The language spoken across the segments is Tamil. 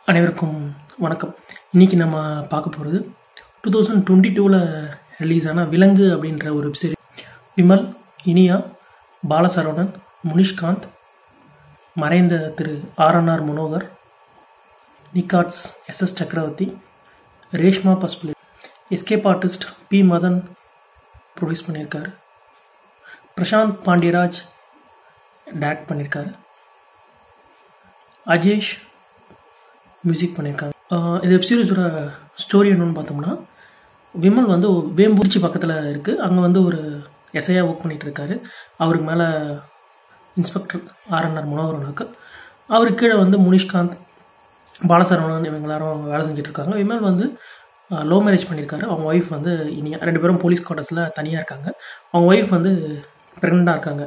அனைவருக்கும் வணக்கம். இன்றைக்கி நம்ம பார்க்க போகிறது 2022ல் ரிலீஸ் ஆன விலங்கு அப்படின்ற ஒரு வெப்சீரிஸ். விமல், இனியா, பாலசரவணன், முனிஷ்காந்த், மறைந்த திரு ஆர் மனோகர், நிகாட்ஸ் S Chakravarthy, Reshma Pasupuleti, escape artist P Madan produce பண்ணியிருக்காரு. பிரசாந்த் பாண்டியராஜ் டைரக்ட் பண்ணியிருக்காரு. அஜேஷ் மியூசிக் பண்ணியிருக்காங்க. இந்த வெப்சீரிஸோட ஸ்டோரி என்னன்னு பார்த்தோம்னா, விமல் வந்து வேம்பூச்சி பக்கத்தில் இருக்குது. அங்கே ஒரு எஸ்ஐயாக ஒர்க் பண்ணிகிட்டு இருக்காரு. அவருக்கு மேலே இன்ஸ்பெக்டர் ஆர் மனோகரன் இருக்கு. அவருக்கு கீழே முனிஷ்காந்த், பாலசரவணன் இவங்க எல்லாரும் வேலை செஞ்சிட்ருக்காங்க. விமல் லவ் மேரேஜ் பண்ணியிருக்காரு. அவங்க ஒய்ஃப் இனியா. 2 பேரும் போலீஸ் குவார்ட்டர்ஸில் தனியாக இருக்காங்க. அவங்க ஒய்ஃப் ப்ரெக்னெண்ட்டாக இருக்காங்க.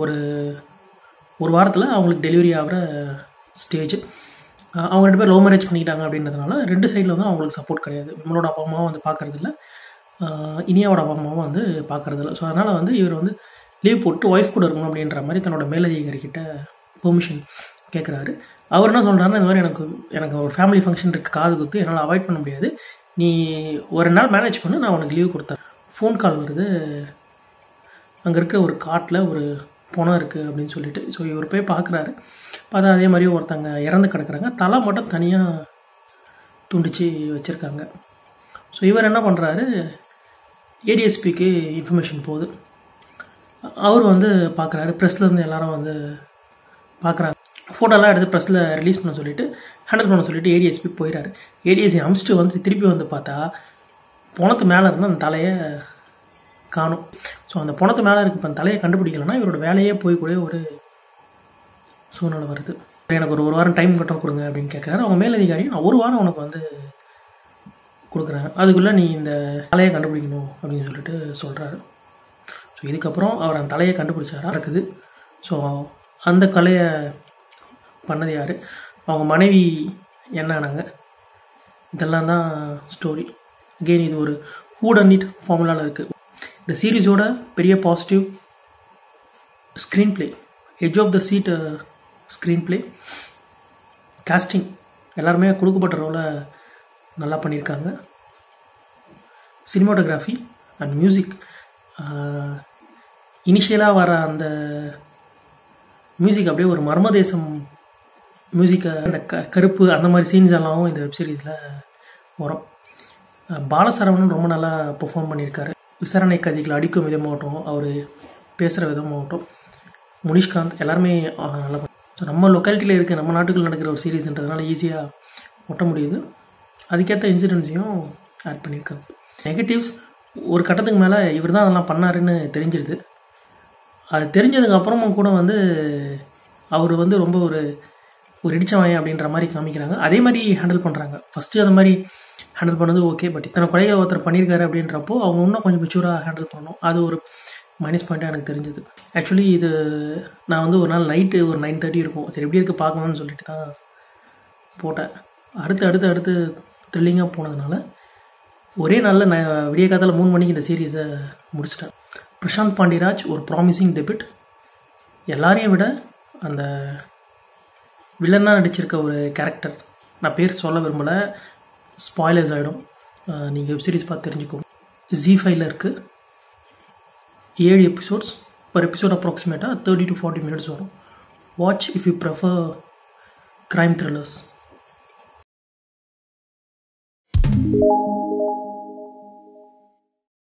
ஒரு வாரத்தில் அவங்களுக்கு டெலிவரி ஆகிற ஸ்டேஜ். அவங்க 2 பேர் லவ் மேரேஜ் பண்ணிக்கிட்டாங்க அப்படின்றதுனால 2 சைடில் அவங்களுக்கு சப்போர்ட் கிடையாது. விமலோட அப்பா அம்மாவும் பார்க்குறதில்ல, இனியாவோட அப்பா அம்மாவும் பார்க்குறதில்ல. ஸோ அதனால் இவர் லீவ் போட்டு ஒய்ஃப் கூட இருக்கணும் அப்படின்ற மாதிரி தன்னோட மேலதிகாரிக்கிட்ட பெர்மிஷன் கேட்குறாரு. அவர் என்ன சொல்கிறாருன்னா, இந்த மாதிரி எனக்கு ஒரு ஃபேமிலி ஃபங்க்ஷன் இருக்குது, காது குத்து, என்னால் அவாய்ட் பண்ண முடியாது, நீ ஒரு நாள் மேனேஜ் பண்ணு, நான் உனக்கு லீவ் கொடுத்தேன். ஃபோன் கால் வருது, அங்கே இருக்க ஒரு காட்டில் ஒரு பணம் இருக்குது அப்படின்னு சொல்லிட்டு. ஸோ இவர் போய் பார்க்குறாரு. பார்த்தா அதே மாதிரி ஒருத்தங்க இறந்து கிடக்குறாங்க. தலை மட்டும் தனியாக துண்டிச்சு வச்சுருக்காங்க. ஸோ இவர் என்ன பண்ணுறாரு, ஏடிஎஸ்பிக்கு இன்ஃபர்மேஷன் போகுது. அவர் பார்க்குறாரு. ப்ரெஸ்லேருந்து எல்லாரும் பார்க்குறாங்க. ஃபோட்டோலாம் எடுத்து ப்ரெஸ்ஸில் ரிலீஸ் பண்ண சொல்லிவிட்டு, ஹேண்டில் பண்ண சொல்லிவிட்டு ஏடிஎஸ்பி போயிடாரு. ஏடிஎஸ்பி அமிச்சிட்டு திருப்பி பார்த்தா பணத்து மேலே இருந்து அந்த தலையை காணும். ஸோ அந்த பணத்து மேலே இருக்கு. இப்போ அந்த தலையை கண்டுபிடிக்கலன்னா இவரோட வேலையே போய் கூட ஒரு சூழ்நிலை வருது. எனக்கு ஒரு வாரம் டைம் மட்டும் கொடுங்க அப்படின்னு கேட்குறாரு. அவங்க மேலதிகாரி, நான் ஒரு வாரம் உனக்கு கொடுக்குறேன், அதுக்குள்ளே நீ இந்த தலையை கண்டுபிடிக்கணும் அப்படின்னு சொல்லிட்டு சொல்கிறாரு. ஸோ இதுக்கப்புறம் அவர் அந்த தலையை கண்டுபிடிச்சாரா இருக்குது. ஸோ அந்த கலையை பண்ணது யார், அவங்க மனைவி என்ன ஆனாங்க, இதெல்லாம் தான் ஸ்டோரி. அகெயின் இது ஒரு whodunnit ஃபார்முலாவில் இருக்குது. இந்த சீரீஸோட பெரிய positive screenplay, edge of the seat screenplay, casting எல்லாருமே கொடுக்கப்பட்ட ரோலை நல்லா பண்ணியிருக்காங்க. சினிமாட்டோகிராஃபி அண்ட் மியூசிக், இனிஷியலாக வர அந்த மியூசிக் அப்படியே ஒரு மர்மதேசம் மியூசிக்கை, அந்த கருப்பு அந்த மாதிரி சீன்ஸ் எல்லாம் இந்த வெப்சீரிஸில் வரும். பாலசரவணன் ரொம்ப நல்லா பெர்ஃபார்ம் பண்ணியிருக்காரு. விசாரணை கைதிகளை அடிக்கும் விதமாகட்டும், அவர் பேசுகிற விதமாகட்டும், முனிஷ்காந்த் எல்லாருமே நல்லா. ஸோ நம்ம லொக்காலிட்டியில் இருக்க, நம்ம நாட்டுக்குள்ள நடக்கிற ஒரு சீரீஸ்ன்றதுனால ஈஸியாக ஒட்ட முடியுது. அதுக்கேற்ற இன்சிடென்ட்ஸையும் ஆட் பண்ணியிருக்காங்க. நெகட்டிவ்ஸ், ஒரு கட்டத்துக்கு மேலே இவர் தான் அதெல்லாம் பண்ணாருன்னு தெரிஞ்சிடுது. அது தெரிஞ்சதுக்கு அப்புறமும் கூட அவர் ரொம்ப ஒரு இடிச்சவாயன் அப்படின்ற மாதிரி காமிக்கிறாங்க. அதே மாதிரி ஹேண்டில் பண்ணுறாங்க. ஃபஸ்ட்டு அந்த மாதிரி ஹேண்டில் பண்ணது ஓகே, பட் இத்தனை கொலைகளை ஒருத்தர் பண்ணியிருக்காரு அப்படின்றப்போ அவங்க இன்னும் கொஞ்சம் மெச்சூராக ஹேண்டில் பண்ணணும். அது ஒரு மைனஸ் பாயிண்ட்டாக எனக்கு தெரிஞ்சது. ஆக்சுவலி இது நான் ஒரு நாள் நைட்டு ஒரு 9:30 இருக்கும், சரி எப்படி இருக்குது பார்க்கலாம்னு சொல்லிட்டு தான் போட்டேன். அடுத்து த்ரில்லிங்காக போனதுனால ஒரே நாளில் நான் விடிய காலத்தில் 3 மணிக்கு இந்த சீரீஸை முடிச்சிட்டேன். பிரசாந்த் பாண்டியராஜ் ஒரு ப்ராமிசிங் டெபியூட். எல்லாரையும் விட அந்த வில்லனாக நடிச்சிருக்க ஒரு கேரக்டர், நான் பேர் சொல்ல விரும்பலை, ஸ்பாய்லர்ஸ் ஆகிடும், நீங்கள் வெப்சீரிஸ் பார்த்து தெரிஞ்சுக்கோங்க. zee5ல் இருக்குது. 7 எபிசோட்ஸ். பர் எபிசோட் அப்ராக்சிமேட்டாக 30 to 40 minutes வரும். Watch if you prefer crime thrillers.